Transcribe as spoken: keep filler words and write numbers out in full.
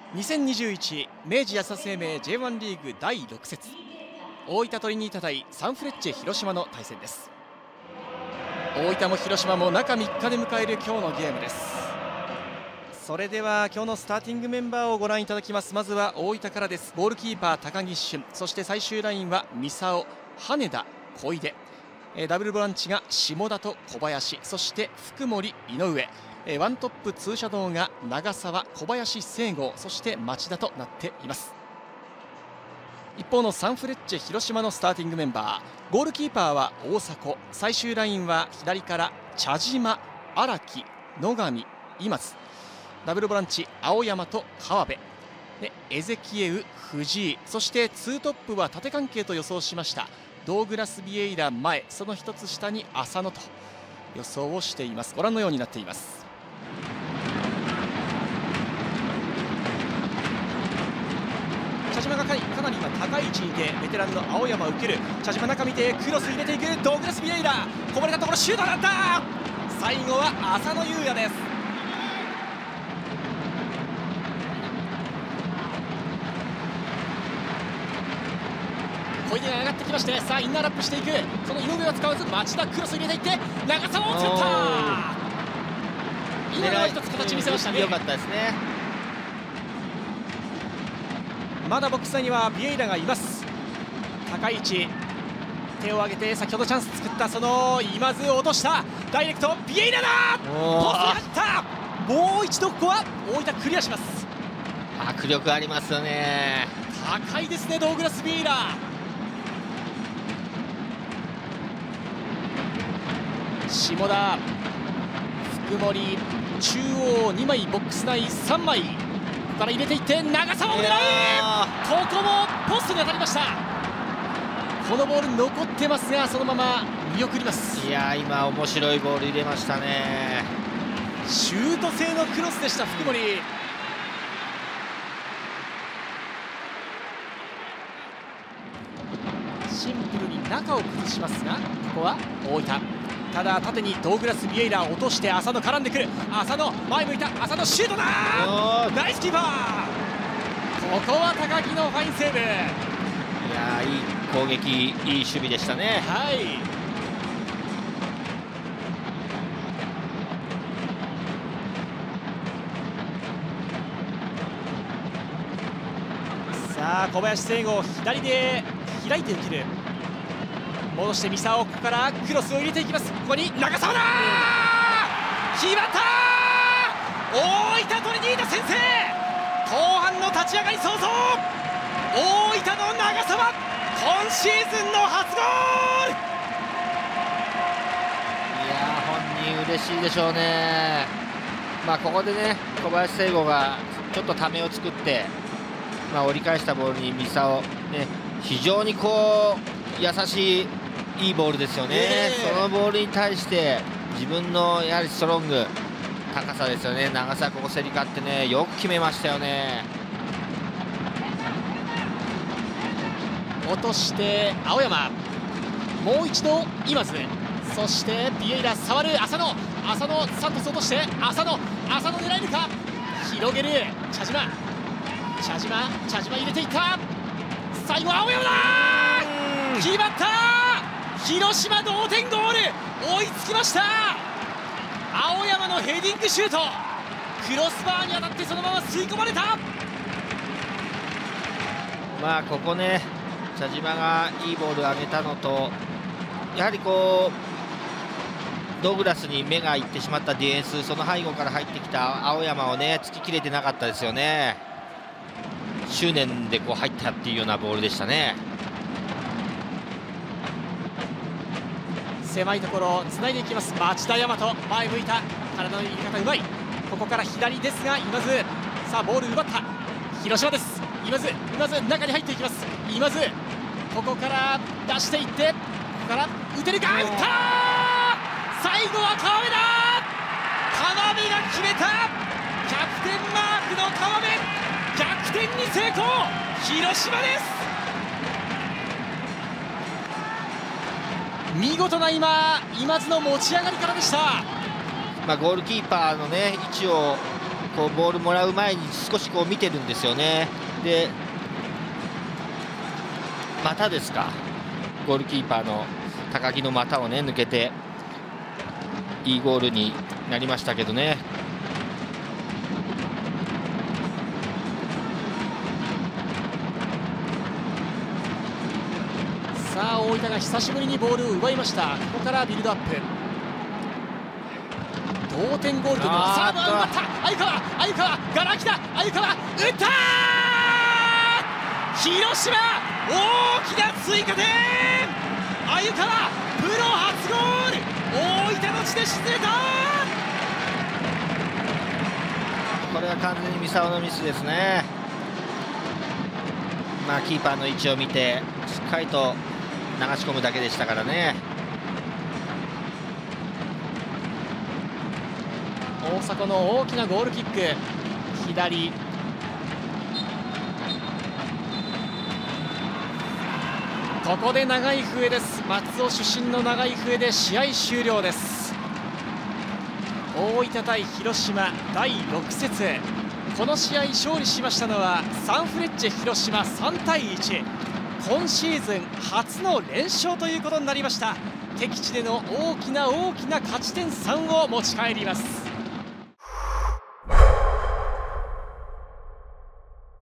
にせんにじゅういち明治安田生命 ジェイワン リーグだいろく節、大分トリニータ対サンフレッチェ広島の対戦です。大分も広島も中みっかで迎える今日のゲームです。それでは今日のスターティングメンバーをご覧いただきます。まずは大分からです。ゴールキーパー高木俊、そして最終ラインは三竿、羽田、小出、ダブルボランチが下田と小林、そして福森、井上、ワントップツーシャドウが長澤、小林聖吾、そして町田となっています。一方のサンフレッチェ広島のスターティングメンバー、ゴールキーパーは大迫、最終ラインは左から茶島、荒木、野上、今津、ダブルボランチ青山と川辺でエゼキエウ、藤井、そしてツートップは縦関係と予想しましたドーグラス・ビエイラ前、その一つ下に浅野と予想をしています。ご覧のようになっています。茶島がかなり今高い位置にいて、ベテランの青山を受ける。茶島中見てクロス入れていくドーグラス・ビエイラ、こぼれたところシュートだった。最後は浅野雄也です。小出が上がってきまして、さあインナーラップしていく。その井上は使わず町田クロス入れていって長澤を作った。今のは一つ形見せましたね。 良かったですね。 まだボックス内にはビエイラがいます。高い位置、手を上げて先ほどチャンス作ったその今津を落としたダイレクトビエイラだ。ポストに入った。もう一度ここは大分クリアします。 迫力ありますよね。 高いですね、ドーグラス・ビエイラ。下田、福森、中央にまい、ボックス内さんまい、ここから入れていって長澤を狙う。ここもポストに当たりました。このボール残ってますが、そのまま見送ります。 いやー、今面白いボール入れましたね。 シュート性のクロスでした。福森、シンプルに中を崩しますが、ここは大分、ただ縦にドーグラス・ビエイラを落として浅野絡んでくる。浅野前向いた、浅野シュートだ。ナイスキーパー。ここは高木のファインセーブ。いやー、いい攻撃、いい守備でしたね。 はい、さあ小林聖吾左で開いて受ける。戻して三竿、ここからクロスを入れていきます。ここに長澤だ。決まった。大分トリニータ先制。後半の立ち上がり早々、大分の長澤、今シーズンの初ゴール。 いやー、本人嬉しいでしょうね。まあここでね、小林聖吾がちょっとためを作って、まあ、折り返したボールに三竿、ね、非常にこう優しいいいボールですよね、えー、そのボールに対して自分のやはりストロング、高さですよね。長さ、ここ競り勝ってね、よく決めましたよね。 落として青山、もう一度今津、そしてビエイラ触る浅野、浅野サントス落として浅野、浅野狙えるか、広げる茶島、茶島、茶島入れていった。最後青山だ。決まった。広島同点ゴール、追いつきました。青山のヘディングシュート、クロスバーに当たってそのまま吸い込まれた。 まあここね、茶島がいいボールを上げたのと、やはりこうドーグラスに目がいってしまったディフェンス、その背後から入ってきた青山をね、突ききれてなかったですよね。執念でこう入ったっていうようなボールでしたね。 狭いところつないでいきます。町田大和、前向いた、体の入れ方うまい。ここから左ですが今津、さあボール奪った広島です。今津、今津中に入っていきます。今津、ここから出していって、ここから打てるか、打った。最後は川辺だ。川辺が決めた。キャプテンマークの川辺、逆転に成功。広島です。見事な今、今津の持ち上がりからでした。 まあ、ゴールキーパーの、ね、位置をここうボールもらう前に少しこう見てるんですよね。で股ですか、ゴールキーパーの高木の股をね抜けていいゴールになりましたけどね。 さあ大分が久しぶりにボールを奪いました。ここからビルドアップ、同点ゴールというのは、さあ奪った鮎川、鮎川ガラ空きだ、鮎川打ったー、広島大きな追加点、鮎川プロ初ゴール、大分の地で沈めた。 これは完全に三沢のミスですね。まあキーパーの位置を見てしっかりと流し込むだけでしたからね。 大迫の大きなゴールキック、左、ここで長い笛です。松尾出身の長い笛で試合終了です。大分対広島だいろく節、この試合勝利しましたのはサンフレッチェ広島さんたいいち、今シーズン初の連勝ということになりました。敵地での大きな大きな勝ち点さんを持ち帰ります。